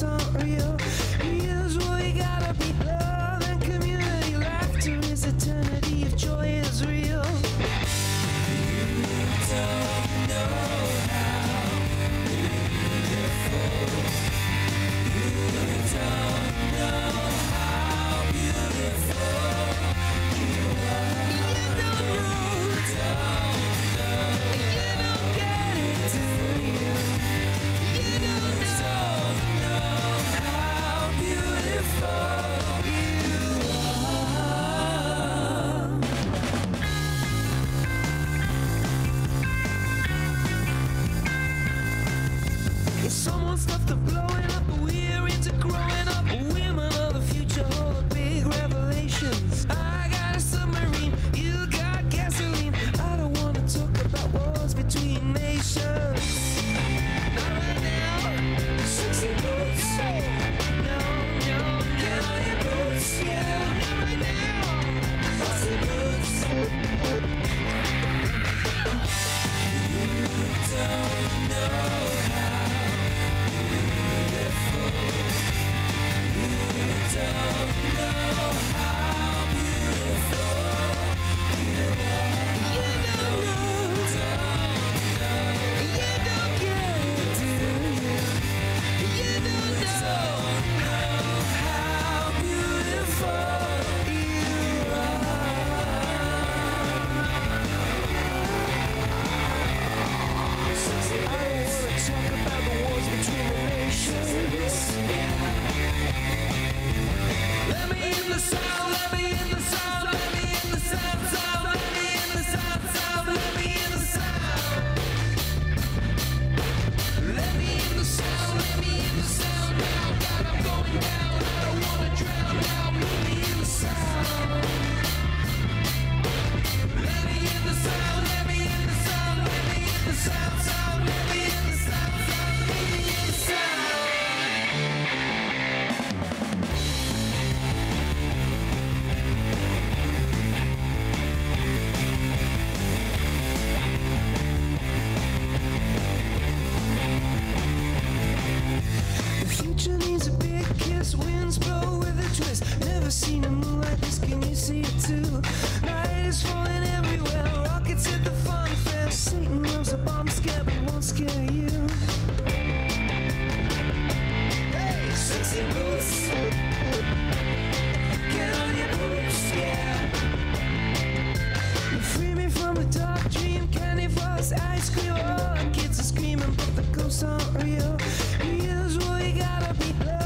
ghosts aren't real. Here's what you gotta be: love and community. Laughter is eternity if joy is real. You don't know how beautiful. You don't know how beautiful you are. You don't know. You don't get it, do you? You don't know how beautiful you are. If someone stuffed the blowing up, we're into growing up. Women of the future hold big revelations. I got a submarine, you got gasoline. I don't wanna talk about wars between nations. Not right now. Sexy boots. No, no, get on your boots. Yeah, not right now. Sexy boots. You don't know how beautiful. You don't know how beautiful you are. You don't know. You don't get it, do you? You don't know how beautiful you are. I wanna talk about the wars between the nations. Let me in the sound, let me in the sound, let me in the sound, sound, let me in the sound, sound, let me in the sound. Let me in the sound, let me in the sound. Now, God, I'm going down. I don't wanna drown now. Let me in the sound. Let me in the sound, let me in the sound, let me in the sound, sound, let me in the sound, sound, let me in the sound. The future needs a big kiss, winds blow with a twist. Never seen a moon like this, can you see it too? Night is falling everywhere, rockets hit the fun fair. Satan loves a bomb scare, but won't scare you. Hey, sexy boots. Get on your boots, yeah. You free me from a dark dream, candy floss, ice cream. Oh, kids are screaming, but the ghosts aren't real. Here's what you gotta be: